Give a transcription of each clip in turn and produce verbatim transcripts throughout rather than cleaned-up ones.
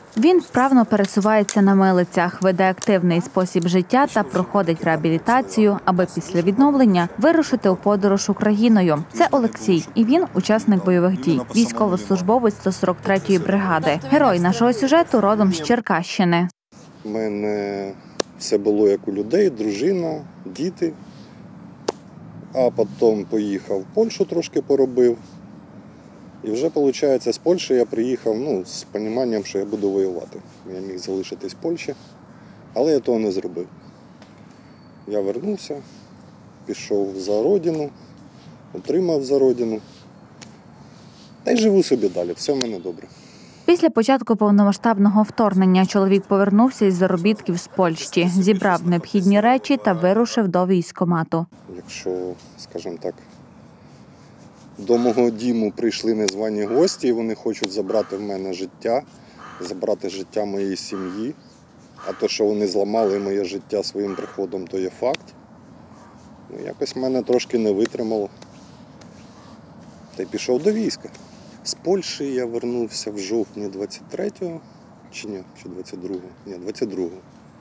Він вправно пересувається на милицях, веде активний спосіб життя та проходить реабілітацію, аби після відновлення вирушити у подорож Україною. Це Олексій, і він учасник бойових дій, військовослужбовець сто сорок третьої бригади. Герой нашого сюжету родом з Черкащини. У мене все було як у людей, дружина, діти. А потім поїхав в Польщу, трошки поробив. І вже, виходить, з Польщі я приїхав ну, з розумінням, що я буду воювати. Я міг залишитись в Польщі, але я того не зробив. Я повернувся, пішов за родину, отримав за родину. Та й живу собі далі, все в мене добре. Після початку повномасштабного вторгнення чоловік повернувся із заробітків з Польщі, зібрав необхідні речі та вирушив до військкомату. Якщо, скажімо так, до мого дому прийшли незвані гості, і вони хочуть забрати в мене життя, забрати життя моєї сім'ї. А то, що вони зламали моє життя своїм приходом, то є факт. Ну, якось мене трошки не витримало. Та й пішов до війська. З Польщі я вернувся в жовтні двадцять третього, чи ні, чи двадцять другого, ні, двадцять другого.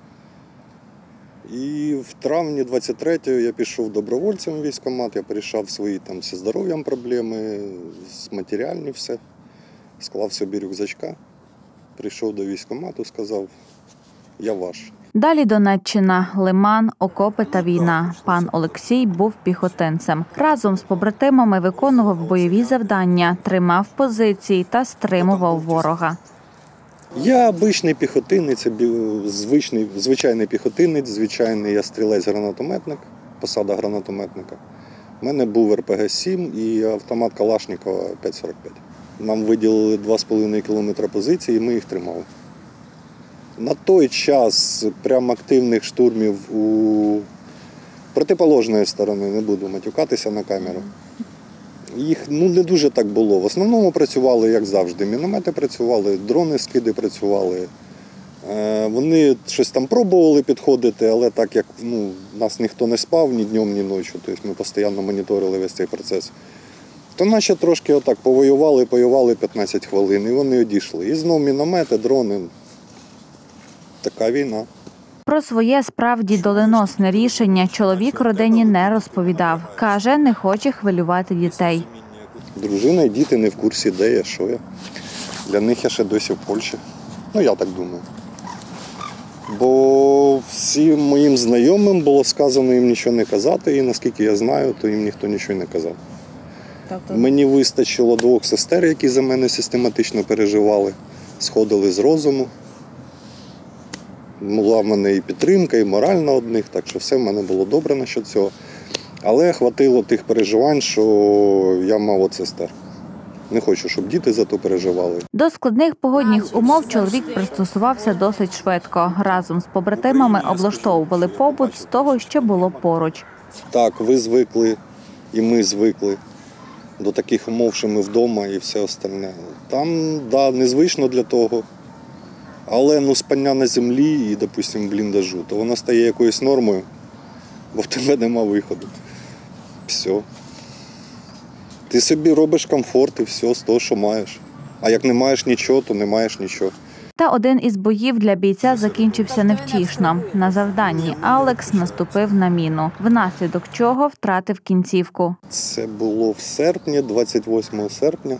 І в травні двадцять третього я пішов добровольцем в військкомат, я порішав свої там зі здоров'ям проблеми, з матеріальні все. Склав собі рюкзачка, прийшов до військкомату, сказав, я ваш. Далі Донеччина, Лиман, окопи та війна. Пан Олексій був піхотинцем. Разом з побратимами виконував бойові завдання, тримав позиції та стримував ворога. Я обичний піхотинець, звичний, звичайний піхотинець, звичайний я стрілець-гранатометник, посада гранатометника. У мене був ер пе ге сім і автомат Калашникова п'ять сорок п'ять. Нам виділили два з половиною кілометри позиції, і ми їх тримали. На той час прям активних штурмів у протиположної сторони, не буду матюкатися на камеру. Їх ну, не дуже так було. В основному працювали, як завжди, міномети працювали, дрони, скиди працювали. Е, вони щось там пробували підходити, але так як ну, нас ніхто не спав ні днем, ні ночі, тобто ми постійно моніторили весь цей процес. То наші трошки отак повоювали, повоювали п'ятнадцять хвилин, і вони одійшли. І знову міномети, дрони. Така війна. Про своє справді доленосне рішення чоловік родині не розповідав. Каже, не хоче хвилювати дітей. Дружина і діти не в курсі, де я, що я. Для них я ще досі в Польщі. Ну, я так думаю. Бо всім моїм знайомим було сказано їм нічого не казати, і наскільки я знаю, то їм ніхто нічого не казав. Тобто... Мені вистачило двох сестер, які за мене систематично переживали, сходили з розуму. Була в мене і підтримка, і моральна одних, так що все в мене було добре насчет цього. Але хватило тих переживань, що я мав от сестер. Не хочу, щоб діти за то переживали. До складних погодних умов чоловік пристосувався досить швидко. Разом з побратимами облаштовували побут з того, що було поруч. Так, ви звикли, і ми звикли до таких умов, що ми вдома і все остальне. Там, да, незвично для того. Але ну, спання на землі і, допустимо, в бліндажу, то воно стає якоюсь нормою, бо в тебе нема виходу. Все. Ти собі робиш комфорт і все з того, що маєш. А як не маєш нічого, то не маєш нічого. Та один із боїв для бійця закінчився невтішно. На завданні Алекс наступив на міну, внаслідок чого втратив кінцівку. Це було в серпні, двадцять восьмого серпня.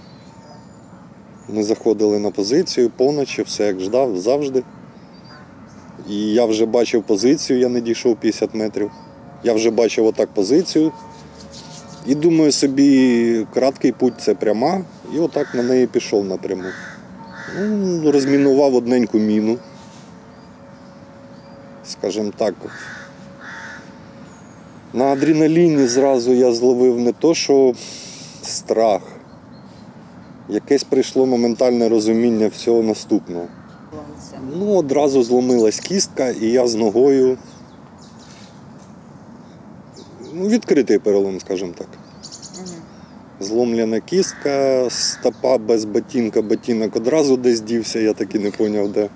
Ми заходили на позицію, поночі, все як ждав, завжди. І я вже бачив позицію, я не дійшов п'ятдесят метрів. Я вже бачив отак позицію. І думаю собі, краткий путь – це пряма. І отак на неї пішов напряму. Ну, розмінував одненьку міну. Скажімо так. На адреналіні зразу я зловив не то, що страх. Якесь прийшло моментальне розуміння всього наступного. Ну, одразу зломилась кістка, і я з ногою, ну, відкритий перелом, скажімо так. Зломлена кістка, стопа без ботинка, ботинок одразу десь дівся, я так і не зрозумів, де.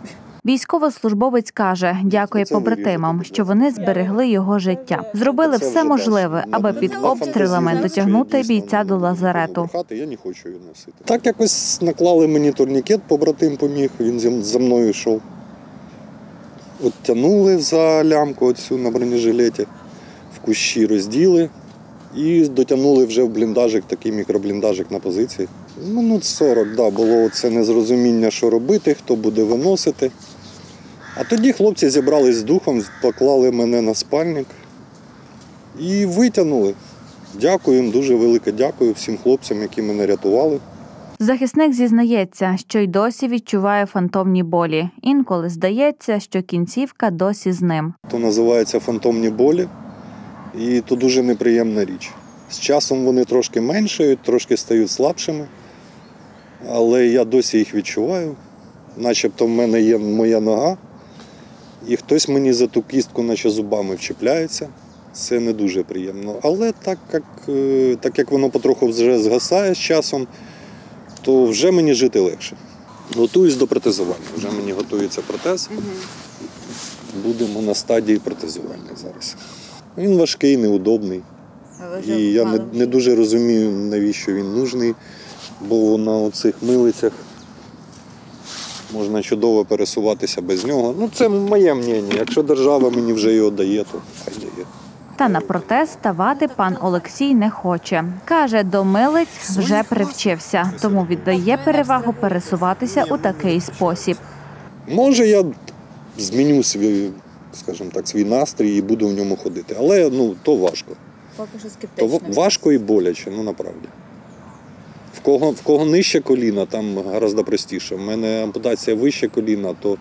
Військовослужбовець каже, дякує побратимам, що вони зберегли його життя. Зробили все можливе, аби під обстрілами дотягнути бійця до лазарету. Я не хочу її носити. Так якось наклали мені турнікет, побратим поміг, він зі- за мною йшов. От тягнули за лямку оцю на бронежилеті, в кущі розділи і дотягнули вже в бліндажик, такий мікробліндажик на позиції. Минут сорок, да, було це незрозуміння, що робити, хто буде виносити. А тоді хлопці зібрались з духом, поклали мене на спальник і витягнули. Дякую їм, дуже велике дякую всім хлопцям, які мене рятували. Захисник зізнається, що й досі відчуває фантомні болі. Інколи здається, що кінцівка досі з ним. То називається фантомні болі, і то дуже неприємна річ. З часом вони трошки меншають, трошки стають слабшими, але я досі їх відчуваю. Начебто в мене є моя нога, і хтось мені за ту кістку наче зубами вчіпляється. Це не дуже приємно. Але так як, е, так як воно потроху вже згасає з часом, то вже мені жити легше. Готуюсь до протезування. Вже мені готується протез. Будемо на стадії протезування зараз. Він важкий, неудобний. І я не, не дуже розумію, навіщо він нужний, бо на оцих милицях можна чудово пересуватися без нього. Ну, це моє мнення. Якщо держава мені вже його дає, то хай дає. Та на протез ставати пан Олексій не хоче. Каже, до милиць вже привчився, тому віддає перевагу пересуватися у такий спосіб. Може, я зміню свій, скажімо так, свій настрій і буду в ньому ходити. Але ну, то важко. Поки що То скептично. ва- важко і боляче, ну направді. В кого, в кого нижче коліна, там гораздо простіше. У мене ампутація вище коліна, то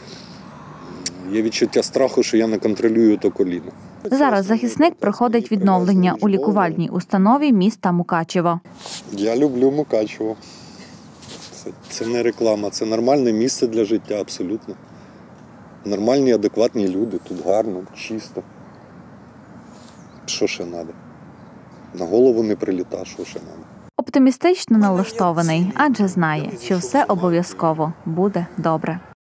є відчуття страху, що я не контролюю то коліно. Зараз захисник проходить відновлення у лікувальній установі міста Мукачево. Я люблю Мукачево. Це, це не реклама, це нормальне місце для життя, абсолютно. Нормальні, адекватні люди, тут гарно, чисто. Що ще треба? На голову не приліта, що ще треба. Оптимістично налаштований, адже знає, що все обов'язково буде добре.